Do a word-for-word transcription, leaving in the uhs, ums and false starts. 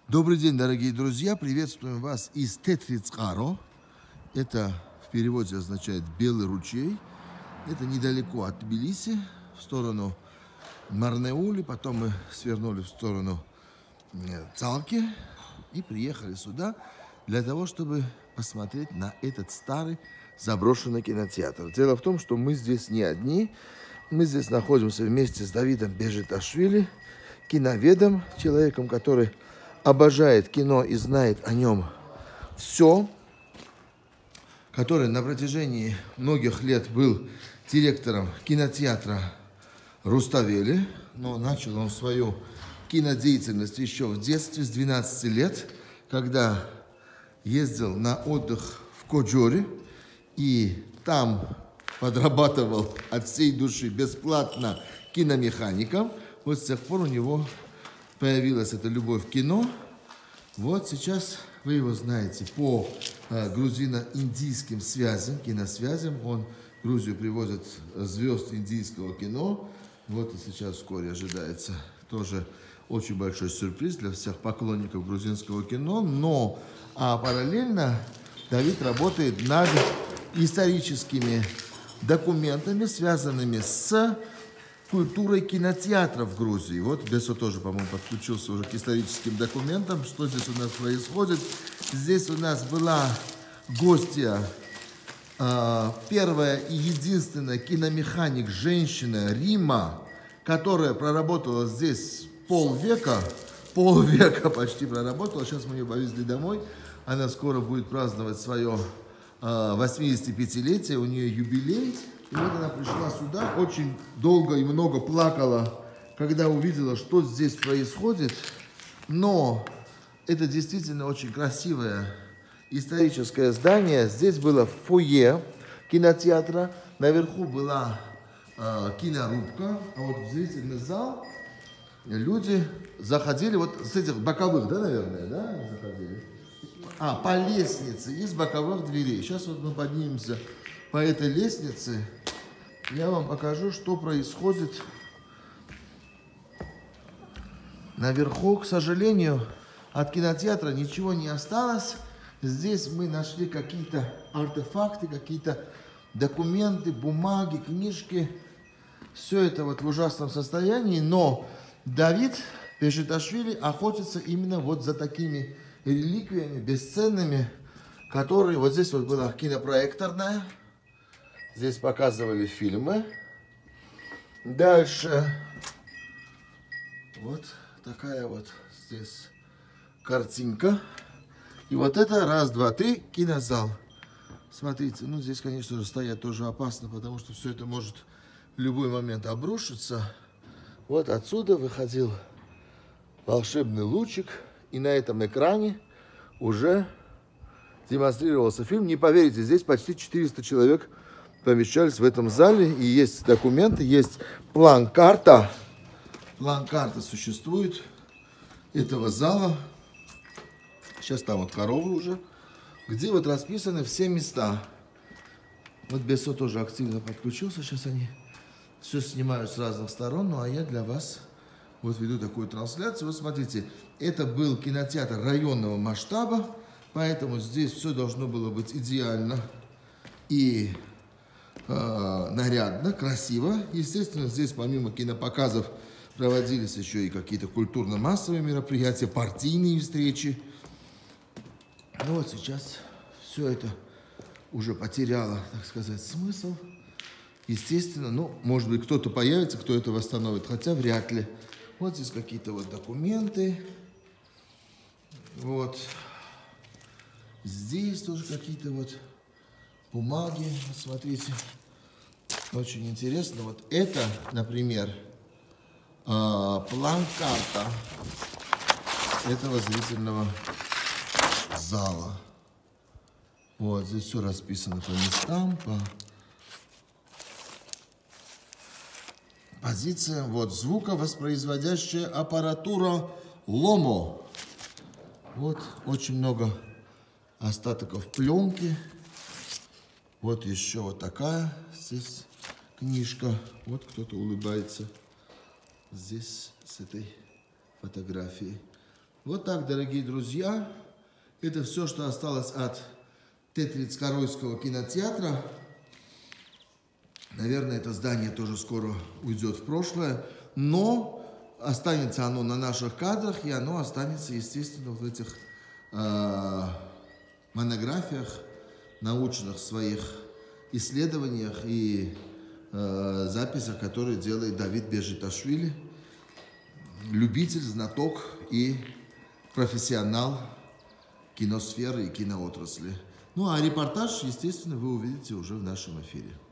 Добрый день, дорогие друзья! Приветствуем вас из Тетрицкаро. Это в переводе означает «белый ручей». Это недалеко от Тбилиси, в сторону Марнеули. Потом мы свернули в сторону Цалки и приехали сюда для того, чтобы посмотреть на этот старый заброшенный кинотеатр. Дело в том, что мы здесь не одни. Мы здесь находимся вместе с Давидом Бежиташвили, киноведом, человеком, который обожает кино и знает о нем все, который на протяжении многих лет был директором кинотеатра Руставели, но начал он свою кинодеятельность еще в детстве, с двенадцати лет, когда ездил на отдых в Коджоре и там подрабатывал от всей души бесплатно киномехаником. Вот с тех пор у него появилась эта любовь к кино. Вот сейчас вы его знаете по э, грузино-индийским связям, киносвязям. Он в Грузию привозит звезд индийского кино. Вот и сейчас вскоре ожидается тоже очень большой сюрприз для всех поклонников грузинского кино. Но а параллельно Давид работает над историческими документами, связанными с культурой кинотеатра в Грузии. Вот Бесо тоже, по-моему, подключился уже к историческим документам. Что здесь у нас происходит? Здесь у нас была гостья, э, первая и единственная киномеханик, женщина Рима, которая проработала здесь полвека, полвека почти проработала. Сейчас мы ее повезли домой. Она скоро будет праздновать свое э, восьмидесятипятилетие, у нее юбилей. И вот она пришла сюда, очень долго и много плакала, когда увидела, что здесь происходит. Но это действительно очень красивое историческое здание. Здесь было фойе кинотеатра, наверху была э, кинорубка, а вот в зрительный зал люди заходили вот с этих боковых, да, наверное, да, заходили? А, по лестнице из боковых дверей. Сейчас вот мы поднимемся по этой лестнице. Я вам покажу, что происходит наверху. К сожалению, от кинотеатра ничего не осталось. Здесь мы нашли какие-то артефакты, какие-то документы, бумаги, книжки. Все это вот в ужасном состоянии. Но Давид Бежиташвили охотится именно вот за такими реликвиями бесценными, которые... Вот здесь вот была кинопроекторная. Здесь показывали фильмы. Дальше вот такая вот здесь картинка. И вот это раз, два, три, кинозал. Смотрите, ну здесь, конечно же, стоять тоже опасно, потому что все это может в любой момент обрушиться. Вот отсюда выходил волшебный лучик. И на этом экране уже демонстрировался фильм. Не поверите, здесь почти четыреста человек помещались в этом зале, и есть документы, есть план-карта. План-карта существует этого зала. Сейчас там вот коровы уже, где вот расписаны все места. Вот Бесо тоже активно подключился. Сейчас они все снимают с разных сторон. Ну а я для вас вот веду такую трансляцию. Вот смотрите, это был кинотеатр районного масштаба, поэтому здесь все должно было быть идеально и нарядно, красиво. Естественно, здесь помимо кинопоказов проводились еще и какие-то культурно-массовые мероприятия, партийные встречи. Ну вот сейчас все это уже потеряло, так сказать, смысл. Естественно, ну, может быть, кто-то появится, кто это восстановит, хотя вряд ли. Вот здесь какие-то вот документы. Вот. Здесь тоже какие-то вот бумаги, смотрите, очень интересно. Вот это, например, план-карта этого зрительного зала. Вот здесь все расписано по местам, по позициям. Вот звуковоспроизводящая аппаратура Ломо. Вот очень много остатков пленки. Вот еще вот такая здесь книжка. Вот кто-то улыбается здесь с этой фотографией. Вот так, дорогие друзья, это все, что осталось от Тетрицкоройского кинотеатра. Наверное, это здание тоже скоро уйдет в прошлое, но останется оно на наших кадрах, и оно останется, естественно, в этих э, монографиях, научных своих исследованиях и э, записях, которые делает Давид Бежиташвили, любитель, знаток и профессионал киносферы и киноотрасли. Ну а репортаж, естественно, вы увидите уже в нашем эфире.